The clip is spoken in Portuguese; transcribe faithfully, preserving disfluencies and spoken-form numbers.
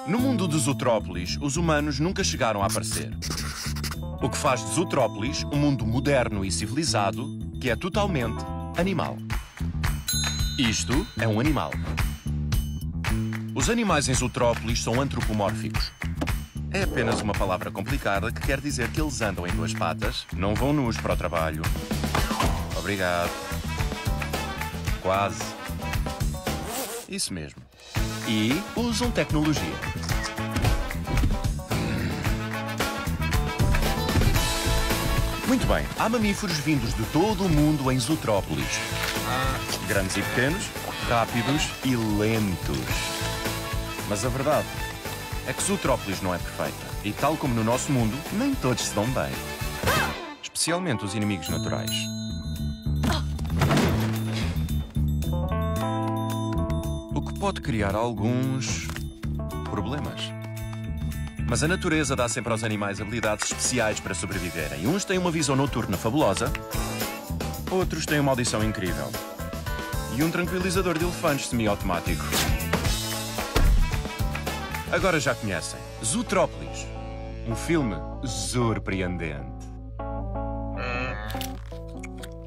No mundo de Zootrópolis, os humanos nunca chegaram a aparecer. O que faz de Zootrópolis um mundo moderno e civilizado que é totalmente animal. Isto é um animal. Os animais em Zootrópolis são antropomórficos. É apenas uma palavra complicada que quer dizer que eles andam em duas patas, não vão nus para o trabalho. Obrigado. Quase. Isso mesmo. E usam tecnologia. Muito bem, há mamíferos vindos de todo o mundo em Zootrópolis. Grandes e pequenos, rápidos e lentos. Mas a verdade é que Zootrópolis não é perfeita. E tal como no nosso mundo, nem todos se dão bem. Especialmente os inimigos naturais. O que pode criar alguns problemas. Mas a natureza dá sempre aos animais habilidades especiais para sobreviverem. Uns têm uma visão noturna fabulosa, outros têm uma audição incrível. E um tranquilizador de elefantes semi-automático. Agora já conhecem Zootrópolis, um filme surpreendente.